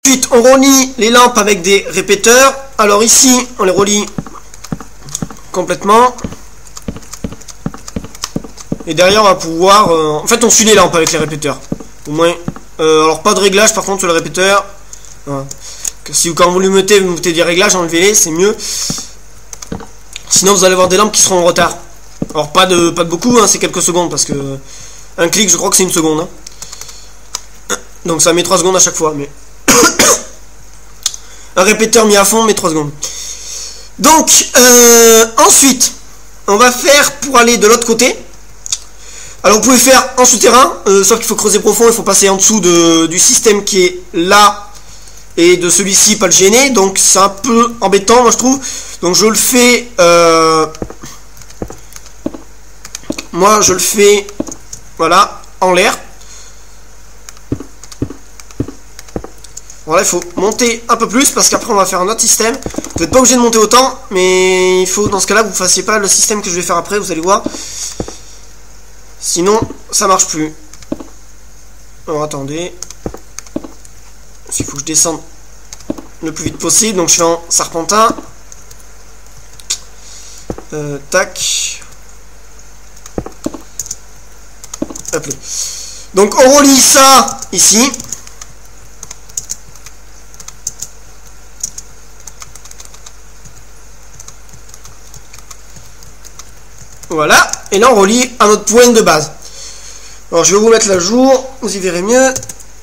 Ensuite, on relie les lampes avec des répéteurs. Alors ici, on les relie complètement. Et derrière, on va pouvoir... en fait, on suit les lampes avec les répéteurs. Au moins... alors, pas de réglage, par contre, sur le répéteur. Voilà. Si quand vous le mettez, vous mettez des réglages, enlevez-les, c'est mieux. Sinon, vous allez avoir des lampes qui seront en retard. Alors, pas de beaucoup, hein, c'est quelques secondes, parce que... un clic, je crois que c'est 1 seconde. Hein. Donc, ça met 3 secondes à chaque fois, mais... un répéteur mis à fond, met 3 secondes. Donc, ensuite, on va faire pour aller de l'autre côté. Alors, vous pouvez faire en souterrain, sauf qu'il faut creuser profond, il faut passer en dessous du système qui est là, et de celui-ci, pas le gêner. Donc, c'est un peu embêtant, moi, je trouve. Donc, je le fais... moi, je le fais, voilà, en l'air. Voilà, il faut monter un peu plus parce qu'après on va faire un autre système. Vous n'êtes pas obligé de monter autant, mais il faut dans ce cas-là que vous ne fassiez pas le système que je vais faire après, vous allez voir. Sinon, ça marche plus. Alors attendez. Il faut que je descende le plus vite possible, donc je fais en serpentin. Tac. Hop là. Donc on relie ça ici. Voilà, et là on relie à notre point de base. Alors je vais vous mettre là jour, vous y verrez mieux.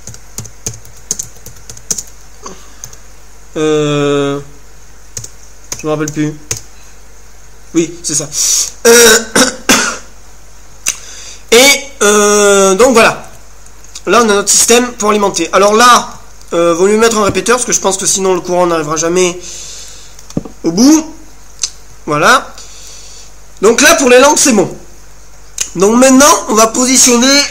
Je me rappelle plus. Oui, c'est ça. Donc voilà. Là on a notre système pour alimenter. Alors là, vaut mieux mettre un répéteur parce que je pense que sinon le courant n'arrivera jamais au bout. Voilà. Donc là pour les lampes c'est bon. Donc maintenant on va positionner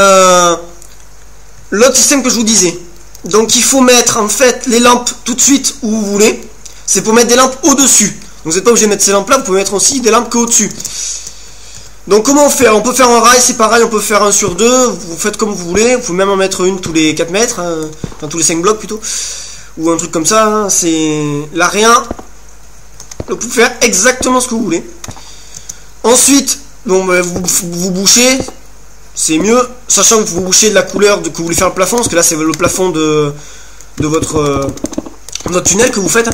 l'autre système que je vous disais. Donc il faut mettre en fait les lampes tout de suite où vous voulez. C'est pour mettre des lampes au-dessus. Donc vous n'êtes pas obligé de mettre ces lampes là, vous pouvez mettre aussi des lampes qu'au-dessus. Donc comment on fait? Alors, on peut faire un rail, c'est pareil, on peut faire 1 sur 2, vous faites comme vous voulez, vous pouvez même en mettre une tous les 4 mètres, hein, enfin tous les 5 blocs plutôt, ou un truc comme ça, hein, c'est là rien. Vous pouvez faire exactement ce que vous voulez. Ensuite, bon, bah, vous bouchez, c'est mieux, sachant que vous bouchez de la couleur que vous voulez faire le plafond, parce que là c'est le plafond de votre tunnel que vous faites.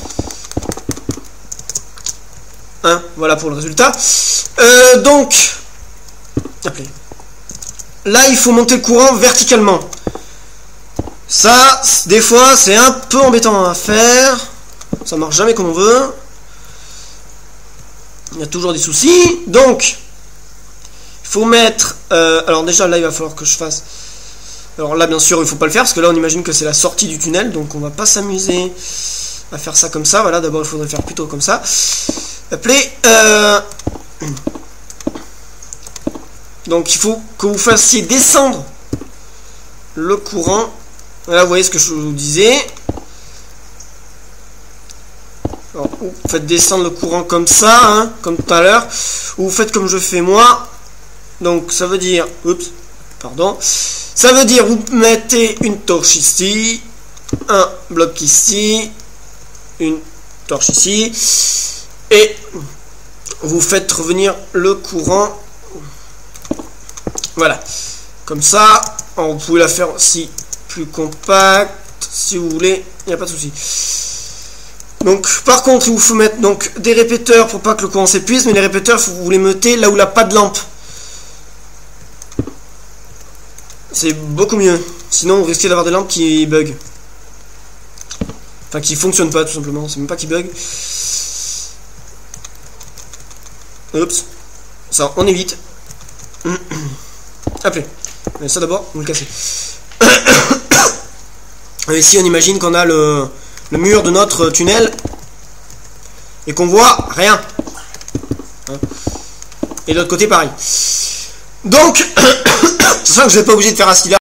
Hein, voilà pour le résultat. Donc, là il faut monter le courant verticalement. Ça, des fois, c'est un peu embêtant à faire. Ça marche jamais comme on veut. Il y a toujours des soucis. Donc, il faut mettre... alors déjà, là, il va falloir que je fasse... Alors là, bien sûr, il ne faut pas le faire, parce que là, on imagine que c'est la sortie du tunnel. Donc, on va pas s'amuser à faire ça comme ça. Voilà, d'abord, il faudrait faire plutôt comme ça. Donc, il faut que vous fassiez descendre le courant. Là, vous voyez ce que je vous disais. Alors, vous faites descendre le courant comme ça, hein, comme tout à l'heure. Ou vous faites comme je fais moi. Donc, ça veut dire... Oups, pardon. Ça veut dire, vous mettez une torche ici. Un bloc ici. Une torche ici. Et vous faites revenir le courant. Voilà. Comme ça. Alors, vous pouvez la faire aussi plus compacte. Si vous voulez. Il n'y a pas de souci. Donc, par contre, il vous faut mettre donc, des répéteurs pour pas que le courant s'épuise. Mais les répéteurs, vous les mettez là où il n'y a pas de lampe. C'est beaucoup mieux. Sinon, vous risquez d'avoir des lampes qui bug. Enfin, qui fonctionnent pas, tout simplement. C'est même pas qui bug. Oups. Ça, on évite. Hop. Mais ça d'abord, vous le cassez. Ici, on imagine qu'on a le mur de notre tunnel et qu'on voit rien. Et de l'autre côté, pareil. Donc, c'est ça que je n'ai pas obligé de faire assis là.